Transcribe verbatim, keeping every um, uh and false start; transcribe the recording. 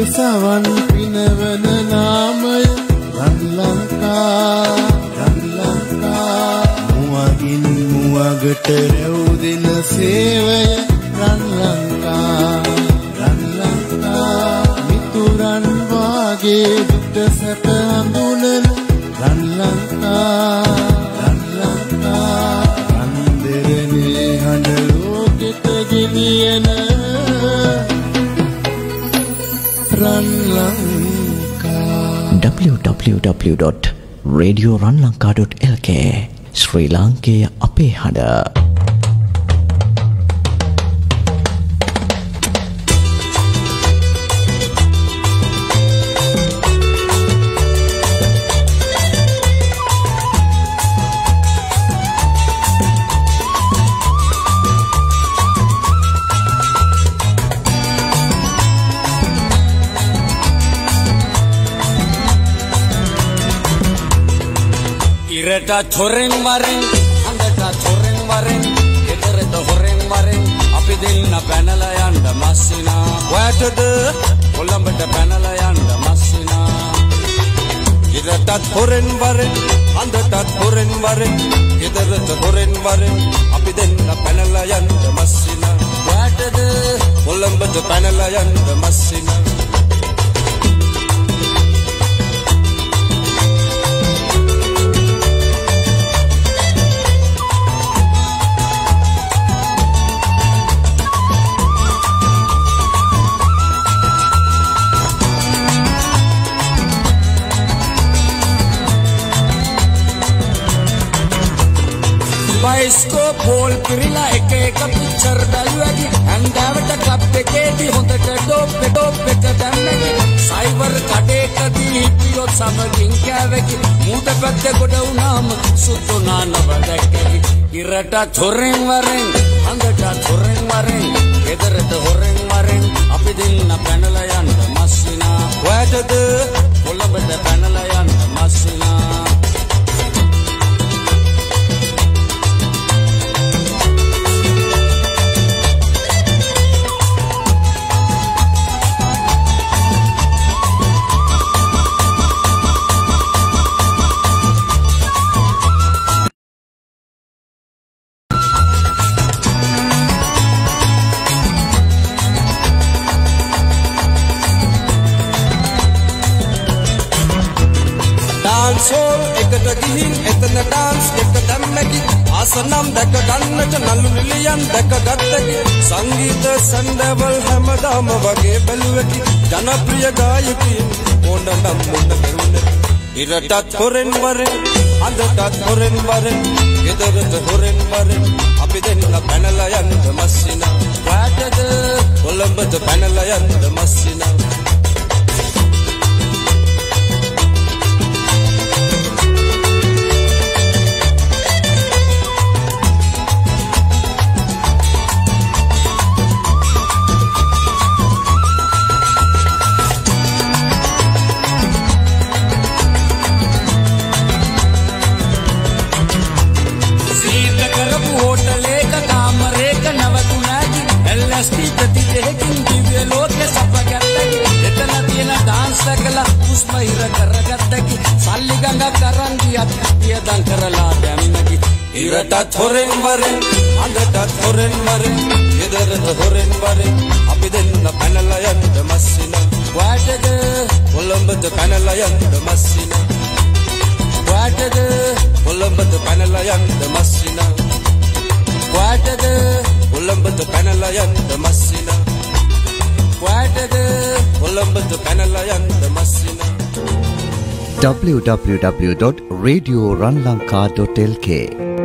සවන් පිනවන නාමය රන් ලංකා රන් ලංකා මුවගින් මුවගට රැවුදෙන සේවය රන් ලංකා රන් ලංකා මිතුරන් වාගේ දුට සැප හඳුනන රන් ලංකා රන් ලංකා අන්දරනේ හඬ ලෝකෙට ගෙනියන රන් Lanka w w w dot radio ranlanka dot l k ශ්‍රී ලාංකේය අපේ හඬ. ඉරට හොරෙන් වරෙන් අඳට හොරෙන් වරෙන් ගෙදරට හොරෙන් වරෙන් අපි දෙන්න පැනලා යන්න මස්සිනා ඔයටද කොළඹට පැනලා යන්න මස්සිනා ඉරට හොරෙන් වරෙන් අඳට හොරෙන් වරෙන් ගෙදරට හොරෙන් වරෙන් අපි දෙන්න පැනලා යන්න මස්සිනා ඔයටද කොළඹට පැනලා යන්න මස්සිනා බයිස්කෝප් පෝල් පිරිලා එක එක පිච්චර් බැලුවකි ඇන්දාවට ක්ලබ් එකේදී හොඳට ඩෝප් ඩෝප් එක දැම්මකි සයිබර් කඩේකදී හිටියොත් සමගින් කෑවකි මූට පැත්ත ගොඩ වුණාම සුදු නානව දැක්කකි ඉරට හොරෙන් වරෙන් අඳට හොරෙන් වරෙන් ගෙදරට හොරෙන් වරෙන් අපි දෙන්න පැනලා යන්න මස්සිනා ඔයටද කොළඹට පැනලා යන්න මස්සිනා සෝල් එකට ගිහින් එතන ඩාන්ස් එක දැම්මකි ආසනම් දැක ගන්නට නළු නිලියන් දැක ගත්තකි සංගීත සඳවල් හැමදාම වගේ බැලුවකි ජනප්‍රිය ගායකයින් ඕන නම් මොන කරුණේ ඉරටත් හොරෙන් වරෙන් අඳටත් හොරෙන් වරෙන් ගෙදරට හොරෙන් වරෙන් අපි දෙන්න පැනලා යන්න මස්සිනා ඔයාටද කොළඹට පැනලා යන්න මස්සිනා ඉරටත් හොරෙන් වරෙන් අඳටත් හොරෙන් වරෙන් ගෙදරට හොරෙන් වරෙන් අපි දෙන්න පැනලා යන්න මස්සිනා ඔයාටද කොළඹට පැනලා යන්න මස්සිනා ඔයාටද කොළඹට පැනලා යන්න මස්සිනා ඔයාටද කොළඹට පැනලා යන්න මස්සිනා ඔයාටද කොළඹට පැනලා යන්න මස්සිනා w w w dot radio ranlanka dot l k